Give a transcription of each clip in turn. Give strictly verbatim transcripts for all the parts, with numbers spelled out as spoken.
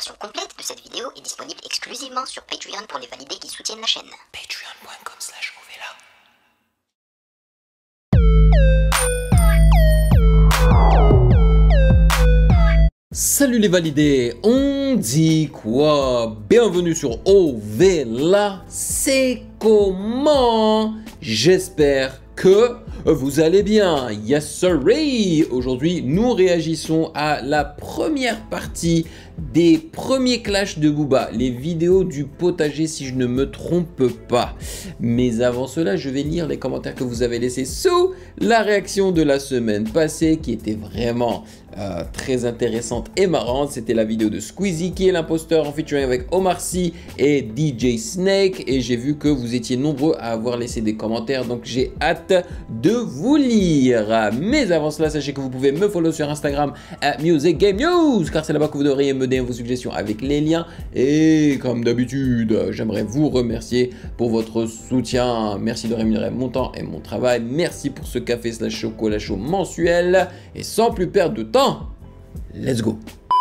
version complète de cette vidéo est disponible exclusivement sur Patreon pour les validés qui soutiennent la chaîne. patreon point com slash Ovela. Salut les validés, on dit quoi? Bienvenue sur Ovela, c'est comment? J'espère que vous allez bien. Yes sirree. Aujourd'hui, nous réagissons à la première partie des premiers clashs de Booba, les vidéos du potager si je ne me trompe pas. Mais avant cela, je vais lire les commentaires que vous avez laissés sous la réaction de la semaine passée qui était vraiment euh, très intéressante et marrante. C'était la vidéo de Squeezie qui est l'imposteur en featuring avec Omar Sy et D J Snake. Et j'ai vu que vous étiez nombreux à avoir laissé des commentaires, donc j'ai hâte de vous lire. Mais avant cela, sachez que vous pouvez me follow sur Instagram at Music Game News, car c'est là-bas que vous devriez me donner vos suggestions avec les liens. Et comme d'habitude, j'aimerais vous remercier pour votre soutien. Merci de rémunérer mon temps et mon travail. Merci pour ce café slash chocolat chaud mensuel. Et sans plus perdre de temps, let's go.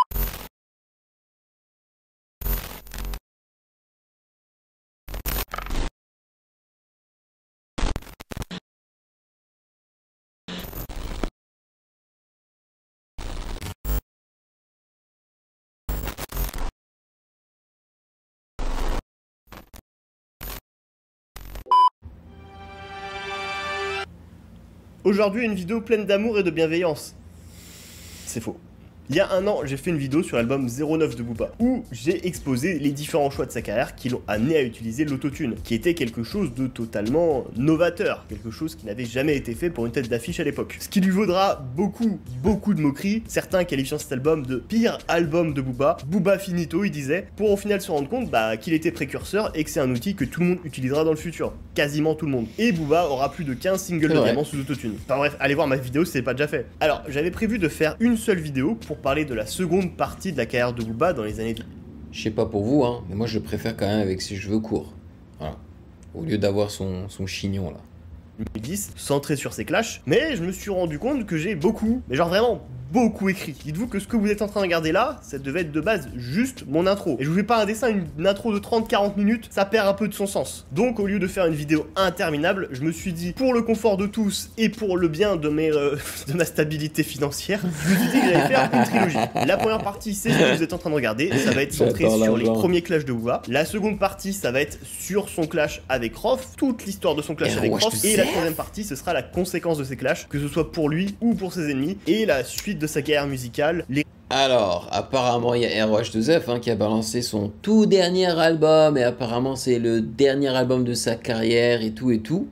Aujourd'hui, une vidéo pleine d'amour et de bienveillance. C'est faux. Il y a un an, j'ai fait une vidéo sur l'album zéro neuf de Booba, où j'ai exposé les différents choix de sa carrière qui l'ont amené à utiliser l'autotune, qui était quelque chose de totalement novateur, quelque chose qui n'avait jamais été fait pour une tête d'affiche à l'époque. Ce qui lui vaudra beaucoup, beaucoup de moqueries, certains qualifiant cet album de pire album de Booba, Booba finito, il disait, pour au final se rendre compte bah, qu'il était précurseur et que c'est un outil que tout le monde utilisera dans le futur. Quasiment tout le monde. Et Booba aura plus de quinze singles de diamant sous autotune. Enfin bref, allez voir ma vidéo si c'est pas déjà fait. Alors, j'avais prévu de faire une seule vidéo pour parler de la seconde partie de la carrière de Booba dans les années... Je sais pas pour vous, hein, mais moi je préfère quand même avec ses cheveux courts. Voilà. Au lieu d'avoir son, son chignon là. deux mille dix, centré sur ses clashs, mais je me suis rendu compte que j'ai beaucoup, mais genre vraiment beaucoup écrit. Dites-vous que ce que vous êtes en train de regarder là, ça devait être de base juste mon intro. Et je vous fais pas un dessin, une intro de trente à quarante minutes, ça perd un peu de son sens. Donc au lieu de faire une vidéo interminable, je me suis dit, pour le confort de tous et pour le bien de, mes, euh, de ma stabilité financière, je me suis dit que j'allais faire une trilogie. La première partie, c'est ce que vous êtes en train de regarder, ça va être centré sur les premiers clashs de Booba. La seconde partie, ça va être sur son clash avec Rof, toute l'histoire de son clash avec Rof. Et la troisième partie, ce sera la conséquence de ses clashs, que ce soit pour lui ou pour ses ennemis, et la suite de sa carrière musicale. Les... Alors, apparemment, il y a R O H deux F hein, qui a balancé son tout dernier album, et apparemment, c'est le dernier album de sa carrière, et tout, et tout.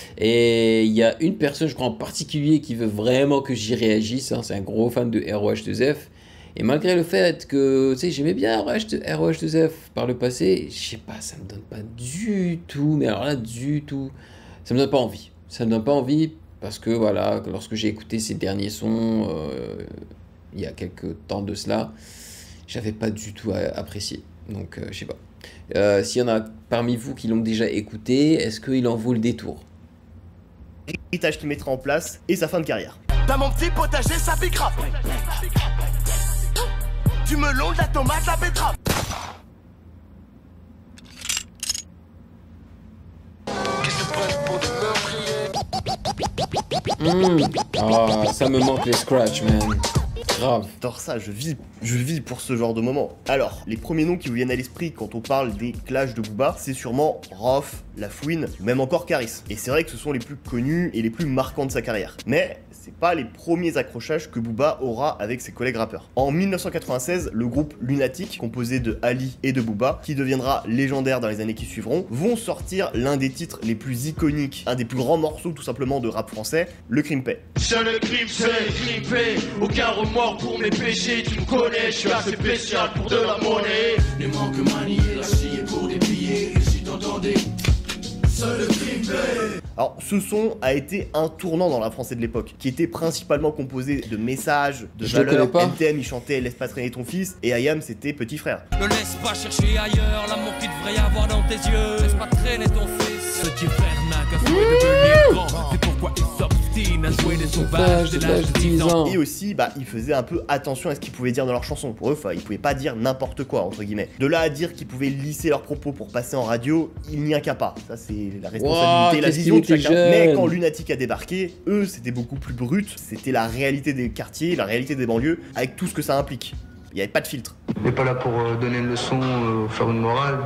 Et il y a une personne, je crois en particulier, qui veut vraiment que j'y réagisse, hein, c'est un gros fan de R O H deux F. Et malgré le fait que, tu sais, j'aimais bien R O H deux F par le passé, je sais pas, ça me donne pas du tout, mais alors là, du tout, ça me donne pas envie. Ça me donne pas envie parce que, voilà, lorsque j'ai écouté ses derniers sons, euh, il y a quelques temps de cela, j'avais pas du tout apprécié. Donc, euh, je sais pas. Euh, S'il y en a parmi vous qui l'ont déjà écouté, est-ce qu'il en vaut le détour? L'héritage qu'il mettra en place et sa fin de carrière. Dans mon petit potager, ça pique rap. Du melon, de la tomate, la betterave. Mmh. Oh, ça me manque les scratchs, man. Grave. J'adore ça, je vis, je vis pour ce genre de moment. Alors, les premiers noms qui vous viennent à l'esprit quand on parle des clashs de Booba, c'est sûrement Rof, La Fouine, ou même encore Caris. Et c'est vrai que ce sont les plus connus et les plus marquants de sa carrière. Mais c'est pas les premiers accrochages que Booba aura avec ses collègues rappeurs. En mille neuf cent quatre-vingt-seize, le groupe Lunatic, composé de Ali et de Booba, qui deviendra légendaire dans les années qui suivront, vont sortir l'un des titres les plus iconiques, un des plus grands morceaux tout simplement de rap français, le Crimpé. Je le Crimpé, Crimpé, aucun remords pour mes péchés, tu me connais, je suis assez spécial pour de la monnaie. Les manques maniés, la scie pour des billets, si t'entendais. Alors, ce son a été un tournant dans la français de l'époque, qui était principalement composé de messages, de Je valeurs. le connais pas. N T M, il chantait Laisse pas traîner ton fils, et I A M, c'était Petit Frère. Ne laisse pas chercher ailleurs l'amour qu'il devrait y avoir dans tes yeux. Laisse pas traîner ton fils. Ce petit frère n'a qu'à souhait de devenir grand. C'est pourquoi il s'obstine Argentine, à jouer les sauvages dès l'âge de dix ans. Et aussi, bah, ils faisaient un peu attention à ce qu'ils pouvaient dire dans leurs chansons. Pour eux, ils pouvaient pas dire n'importe quoi, entre guillemets. De là à dire qu'ils pouvaient lisser leurs propos pour passer en radio, il n'y a qu'à pas. Ça, c'est la responsabilité, wow, la vision de chacun. jeune. Mais quand Lunatic a débarqué, eux, c'était beaucoup plus brut. C'était la réalité des quartiers, la réalité des banlieues, avec tout ce que ça implique. Il n'y avait pas de filtre. On n'est pas là pour euh, donner une leçon, euh, faire une morale.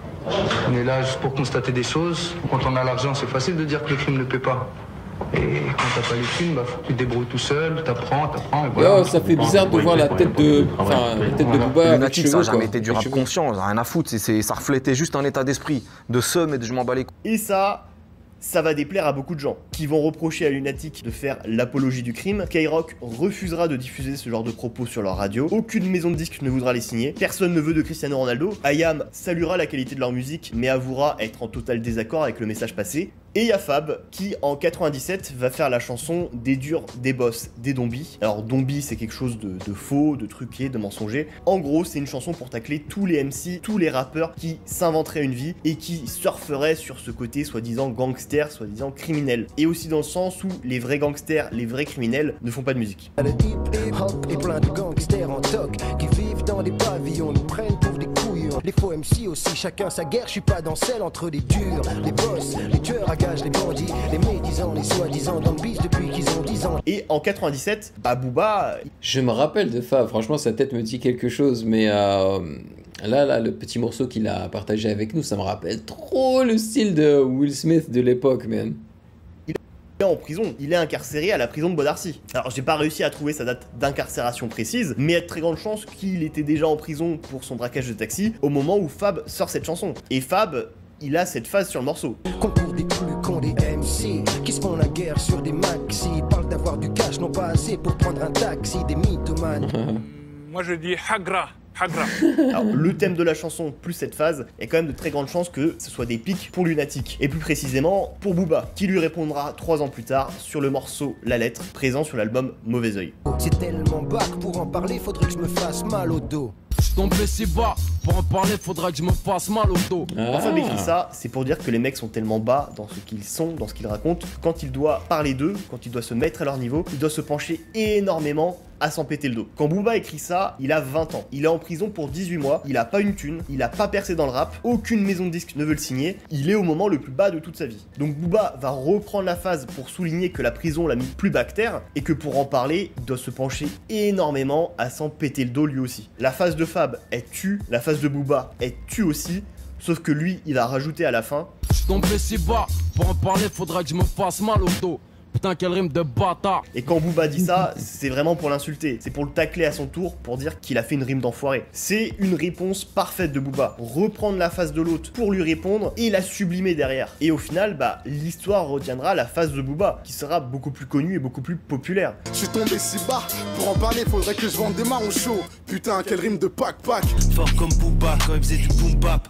On est là juste pour constater des choses. Quand on a l'argent, c'est facile de dire que le crime ne paie pas. Et quand t'as pas les thunes, bah faut que tu te débrouilles tout seul, t'apprends, t'apprends et voilà. Yo, ça fait bizarre de voir la tête de, enfin, la tête de Booba avec Lunatic, cheveux, ça a jamais quoi. été du rap conscient, rien à foutre, c'est, c'est, ça reflétait juste un état d'esprit de seum et de je m'en bats les couilles. Et ça, ça va déplaire à beaucoup de gens qui vont reprocher à Lunatic de faire l'apologie du crime. Skyrock refusera de diffuser ce genre de propos sur leur radio. Aucune maison de disques ne voudra les signer. Personne ne veut de Cristiano Ronaldo. I A M saluera la qualité de leur musique, mais avouera être en total désaccord avec le message passé. Et il y a Fab qui en quatre-vingt-dix-sept va faire la chanson Des durs, des boss, des zombies. Alors zombies c'est quelque chose de, de faux, de truqué, de mensonger. En gros c'est une chanson pour tacler tous les M C, tous les rappeurs qui s'inventeraient une vie et qui surferaient sur ce côté soi-disant gangster, soi-disant criminel. Et aussi dans le sens où les vrais gangsters, les vrais criminels ne font pas de musique. Le hip-hop et plein de gangsters en toc qui vivent dans des pavillons, nous prennent pour des couillons. Les faux M C aussi, chacun sa guerre, je suis pas dans celle entre les durs, les boss, les tueurs à gages, les bandits, les médisants, les soi-disant dans le bis depuis qu'ils ont dix ans. Et en quatre-vingt-dix-sept, bah Booba... Je me rappelle de Fab, franchement sa tête me dit quelque chose, mais euh, là, là, le petit morceau qu'il a partagé avec nous, ça me rappelle trop le style de Will Smith de l'époque, man. Il est en prison, il est incarcéré à la prison de Beaudarcy. Alors j'ai pas réussi à trouver sa date d'incarcération précise, mais il y a de très grandes chances qu'il était déjà en prison pour son braquage de taxi au moment où Fab sort cette chanson. Et Fab... il a cette phase sur le morceau. Concours des plus cons des M C qui se font la guerre sur des maxi, parlent d'avoir du cash, non pas assez pour prendre un taxi, des mythomanes. Moi je dis Hagra, Hagra. Alors le thème de la chanson plus cette phase, il y a quand même de très grandes chances que ce soit des pics pour Lunatic. Et plus précisément pour Booba, qui lui répondra trois ans plus tard sur le morceau La Lettre, présent sur l'album Mauvais Oeil. C'est tellement bac, pour en parler, faudrait que je me fasse mal au dos. Je tombais si bas, pour en parler faudra que je me fasse mal au dos. Ah. Quand Fab écrit ça, c'est pour dire que les mecs sont tellement bas dans ce qu'ils sont, dans ce qu'ils racontent, quand il doit parler d'eux, quand il doit se mettre à leur niveau, il doit se pencher énormément à s'en péter le dos. Quand Booba écrit ça, il a vingt ans. Il est en prison pour dix-huit mois, il a pas une thune, il a pas percé dans le rap, aucune maison de disques ne veut le signer, il est au moment le plus bas de toute sa vie. Donc Booba va reprendre la phase pour souligner que la prison l'a mis plus bas que terre, et que pour en parler, il doit se pencher énormément à s'en péter le dos lui aussi. La phase de Fab, elle tue, la phase de Booba, elle tue aussi, sauf que lui, il a rajouté à la fin. Je tombais si bas, pour en parler faudra que je me fasse mal au dos. Putain, quelle rime de bâtard. Et quand Booba dit ça, c'est vraiment pour l'insulter. C'est pour le tacler à son tour, pour dire qu'il a fait une rime d'enfoiré. C'est une réponse parfaite de Booba. Reprendre la phase de l'autre pour lui répondre et la sublimer derrière. Et au final, bah, l'histoire retiendra la phase de Booba, qui sera beaucoup plus connue et beaucoup plus populaire. Je suis tombé si bas, pour en parler, faudrait que je vende des marrons chauds. Putain, quelle rime de pack-pack. Fort comme Booba quand il faisait du boom bap.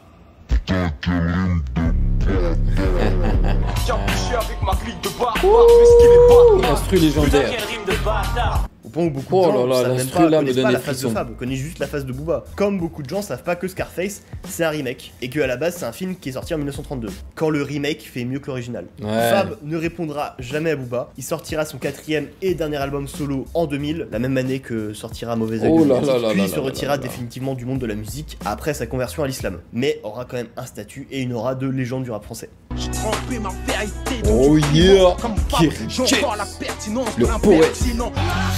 Instru légendaire. Au point où beaucoup Oh de gens là là, savent même l'instru pas, là me connaissent donne pas des la phase de frissons. Fab, connaissent juste la phase de Booba. Comme beaucoup de gens savent pas que Scarface, c'est un remake, et que à la base c'est un film qui est sorti en mille neuf cent trente-deux. Quand le remake fait mieux que l'original. Ouais. Fab ne répondra jamais à Booba. Il sortira son quatrième et dernier album solo en deux mille, la même année que sortira Mauvais Oeil Oh de là Lunatic, là là puis là il se là retirera là là. définitivement du monde de la musique après sa conversion à l'islam. Mais aura quand même un statut et une aura de légende du rap français. J'ai trempé ma vérité. Oh yeah. Comme Qui- Fab, j'en vois la pertinence Le de poète. l'impertinent.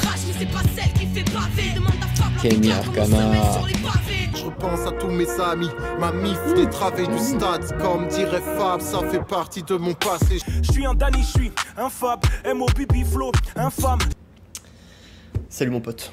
Kenny Arcana. Je repense à tous mes amis, ma mif détravée du stade. Comme dirait Fab, ça fait partie de mon passé. Je suis un Danny, je suis un Fab, M O B B flow, infâme. Salut mon pote.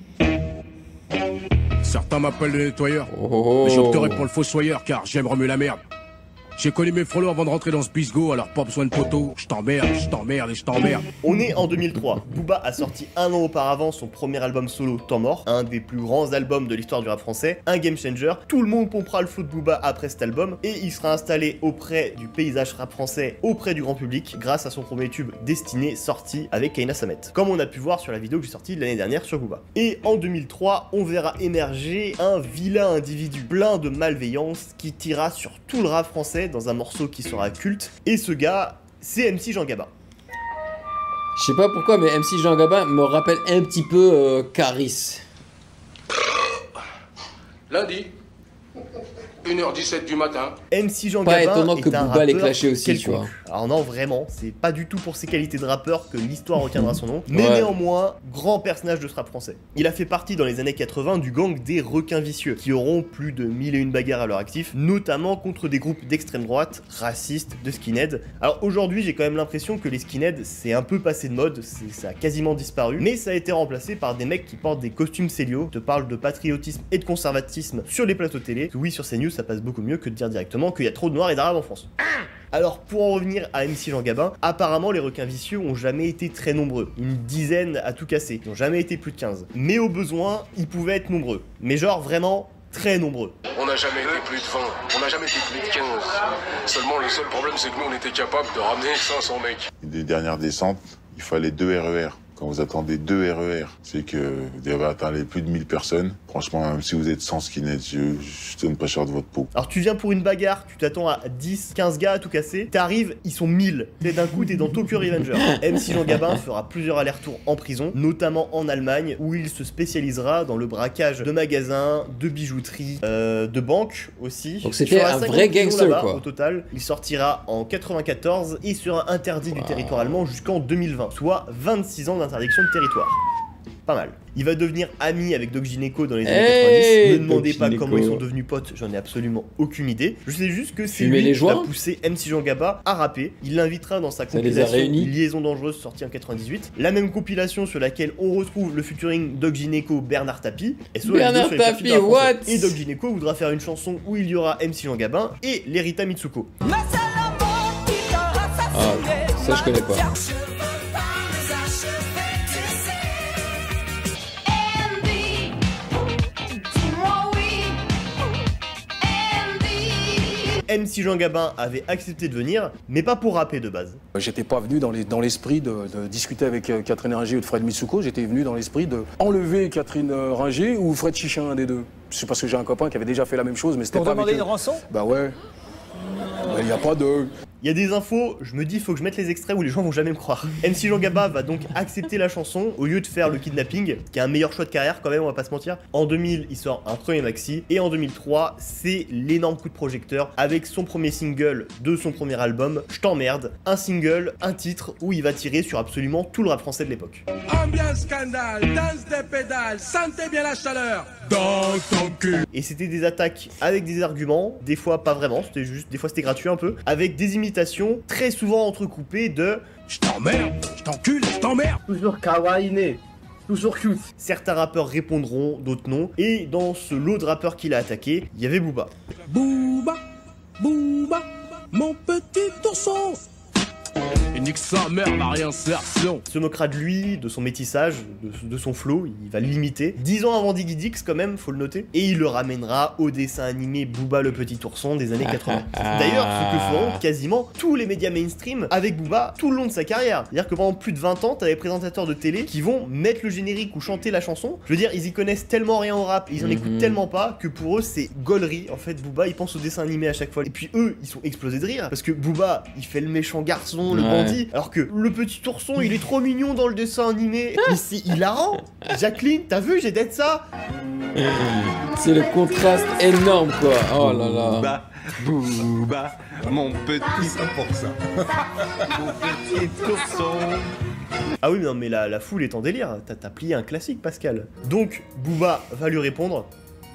Certains m'appellent le nettoyeur, Oh. mais j'opterai pour le fossoyeur car j'aime remuer la merde. J'ai connu mes frolos avant de rentrer dans ce bisgo, alors pas besoin de poteau. Je t'emmerde, je t'emmerde et je t'emmerde. On est en deux mille trois. Booba a sorti un an auparavant son premier album solo Temps Mort, un des plus grands albums de l'histoire du rap français, un game changer. Tout le monde pompera le flow de Booba après cet album et il sera installé auprès du paysage rap français, auprès du grand public, grâce à son premier tube Destiné sorti avec Kaina Samet, comme on a pu voir sur la vidéo que j'ai sortie l'année dernière sur Booba. Et en deux mille trois, on verra émerger un vilain individu plein de malveillance qui tirera sur tout le rap français dans un morceau qui sera culte, et ce gars, c'est M C Jean Gabin. Je sais pas pourquoi, mais M C Jean Gabin me rappelle un petit peu euh, Caris. Lundi, une heure dix-sept du matin. M C Jean Pas Gabin étonnant est que un Booba l'ait rappeur clashé aussi, tu quelconque. vois. Alors non, vraiment, c'est pas du tout pour ses qualités de rappeur que l'histoire retiendra son nom, mais Ouais. néanmoins, grand personnage de ce rap français. Il a fait partie dans les années quatre-vingts du gang des requins vicieux, qui auront plus de mille et une bagarres à leur actif, notamment contre des groupes d'extrême droite, racistes, de skinheads. Alors aujourd'hui, j'ai quand même l'impression que les skinheads, c'est un peu passé de mode, c'est- ça a quasiment disparu, mais ça a été remplacé par des mecs qui portent des costumes Célio, te parlent de patriotisme et de conservatisme sur les plateaux télé. Oui, sur CNews, ça passe beaucoup mieux que de dire directement qu'il y a trop de noirs et d'arabes en France. Alors pour en revenir à M C Jean Gabin, apparemment les requins vicieux ont jamais été très nombreux, une dizaine à tout casser, ils n'ont jamais été plus de quinze. Mais au besoin, ils pouvaient être nombreux, mais genre vraiment très nombreux. On n'a jamais été plus de vingt, on n'a jamais été plus de quinze. Seulement le seul problème c'est que nous on était capable de ramener cinq cents mecs. Des dernières descentes, il fallait deux R E R. Quand vous attendez deux R E R, c'est que vous devez atteindre plus de mille personnes. Franchement, même si vous êtes sans skinhead, je, je donne pas cher de votre peau. Alors tu viens pour une bagarre, tu t'attends à dix, quinze gars à tout casser, t'arrives, ils sont mille. Et d'un coup t'es dans Tokyo Revenger. M C Jean Gabin fera plusieurs allers-retours en prison, notamment en Allemagne, où il se spécialisera dans le braquage de magasins, de bijouterie, euh, de banques aussi. Donc c'était Il fera un cinquante vrai prisons gangster, là-bas, quoi. Au total, il sortira en quatre-vingt-quatorze et sera interdit du territoire allemand jusqu'en deux mille vingt, soit vingt-six ans d'interdiction de territoire. Pas mal. Il va devenir ami avec Doc Gynéco dans les années Hey, quatre-vingt-dix. Ne demandez Doc pas Gynéco. comment ils sont devenus potes, j'en ai absolument aucune idée. Je sais juste que c'est Fumer lui les qui joints va pousser M C Jean Gabin à rapper. Il l'invitera dans sa Ça les a compilation réunis. Liaison dangereuse sortie en quatre-vingt-dix-huit. La même compilation sur laquelle on retrouve le featuring Doc Gynéco Bernard Tapie. Et sur la Bernard vidéo sur les Tapie, percus de rap français. what Et Doc Gynéco voudra faire une chanson où il y aura M C Jean Gabin et Lerita Mitsuko. Ah, ça je connais pas. M C Jean Gabin avait accepté de venir, mais pas pour rapper de base. J'étais pas venu dans les- dans l'esprit de, de discuter avec euh, Catherine Ringer ou de Fred Mitsuko, j'étais venu dans l'esprit de enlever Catherine euh, Ringer ou Fred Chichin, un des deux. C'est parce que j'ai un copain qui avait déjà fait la même chose, mais c'était Pour pas avec demander eux. une rançon? Bah ouais. Il n'y a pas de... Il y a des infos, je me dis faut que je mette les extraits où les gens vont jamais me croire. M C Jean Gabin va donc accepter la chanson au lieu de faire le kidnapping, qui est un meilleur choix de carrière quand même, on va pas se mentir. En deux mille, il sort un premier maxi, et en deux mille trois, c'est l'énorme coup de projecteur avec son premier single de son premier album, Je t'emmerde, un single, un titre où il va tirer sur absolument tout le rap français de l'époque. Ambiance scandale, danse des pédales, sentez bien la chaleur dans ton cul. Et c'était des attaques avec des arguments, des fois pas vraiment, c'était juste, des fois c'était gratuit un peu, avec des imitations très souvent entrecoupées de Je t'emmerde, je t'encule, je t'emmerde. Toujours kawaii, toujours cute. certains rappeurs répondront, d'autres non, et dans ce lot de rappeurs qu'il a attaqué, il y avait Booba. Booba, Booba, mon petit ourson. Et nique sa mère, ma réinsertion. Se moquera de lui, de son métissage, de, de son flow, il va l'imiter. Dix ans avant Diggy Dix quand même, faut le noter. Et il le ramènera au dessin animé Booba le petit ourson des années quatre-vingts. D'ailleurs, ce que feront quasiment tous les médias mainstream avec Booba tout le long de sa carrière. C'est-à-dire que pendant plus de vingt ans, t'as des présentateurs de télé qui vont mettre le générique ou chanter la chanson. Je veux dire, ils y connaissent tellement rien au rap, ils en Mhm. écoutent tellement pas que pour eux c'est gaulerie. En fait, Booba il pense au dessin animé à chaque fois. Et puis eux, ils sont explosés de rire parce que Booba il fait le méchant garçon, le Ouais. bandit, alors que le petit ourson il est trop mignon dans le dessin animé. Mais c'est hilarant. Jacqueline, t'as vu, j'ai d'être ça. C'est le contraste énorme quoi. Oh là là. Booba, Booba, mon petit cent pour cent. Mon petit ourson. Ah oui, non mais la, la foule est en délire. T'as t'as plié un classique, Pascal. Donc Booba va lui répondre.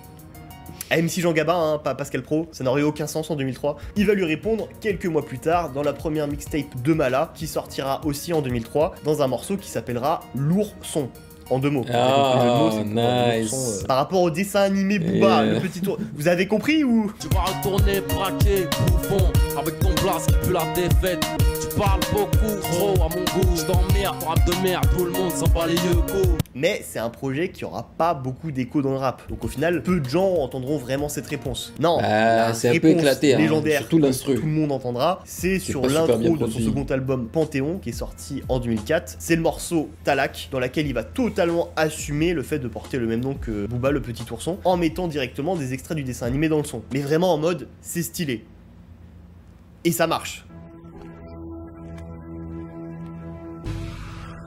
À M C Jean Gabin, hein, pas Pascal Pro, ça n'aurait eu aucun sens en deux mille trois. Il va lui répondre quelques mois plus tard dans la première mixtape de Mala, qui sortira aussi en deux mille trois, dans un morceau qui s'appellera L'ourson. En deux mots. Ah, Vous avez compris le mot, c'est que nice. l'ourson, euh, par rapport au dessin animé Booba, Yeah. le petit tour. Vous avez compris ou? Tu vas retourner braquer, bouffon, avec ton blast qui pue la défaite. Tu parles beaucoup, trop à mon goût. Je t'emmerde, rap de merde, tout le monde s'en bat les yeux, go. Mais c'est un projet qui aura pas beaucoup d'écho dans le rap. Donc au final, peu de gens entendront vraiment cette réponse. Non, Bah, la c'est un peu réponse éclaté, hein, légendaire surtout que l'instru. tout le monde entendra, c'est sur pas super l'intro bien de son produit. second album Panthéon, qui est sorti en deux mille quatre. C'est le morceau Talak, dans laquelle il va totalement assumer le fait de porter le même nom que Booba le petit ourson, en mettant directement des extraits du dessin animé dans le son. Mais vraiment en mode, c'est stylé. Et ça marche.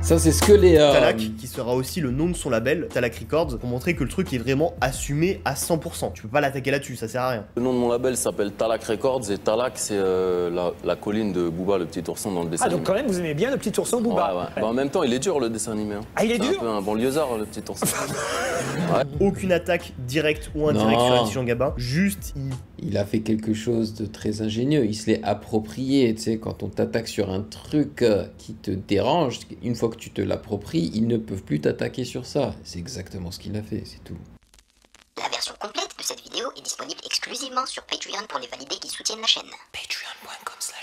Ça, c'est ce que les... Euh... Talak, qui sera aussi le nom de son label, Talak Records, pour montrer que le truc est vraiment assumé à cent pour cent. Tu peux pas l'attaquer là-dessus, ça sert à rien. Le nom de mon label s'appelle Talak Records, et Talak, c'est euh, la, la colline de Booba, le petit ourson dans le dessin Ah, donc animé. quand même, vous aimez bien le petit ourson Booba. Ouais, ouais. Bah, en même temps, il est dur, le dessin animé. Hein. Ah, il est dur? Un peu un banlieusard, le petit ourson. Ouais. Aucune attaque directe ou indirecte sur Intelligent Gabin, juste il... Il a fait quelque chose de très ingénieux, il se l'est approprié, tu sais, quand on t'attaque sur un truc qui te dérange, une fois que tu te l'appropries, ils ne peuvent plus t'attaquer sur ça. C'est exactement ce qu'il a fait, c'est tout. La version complète de cette vidéo est disponible exclusivement sur Patreon pour les validés qui soutiennent la chaîne. patreon point com slash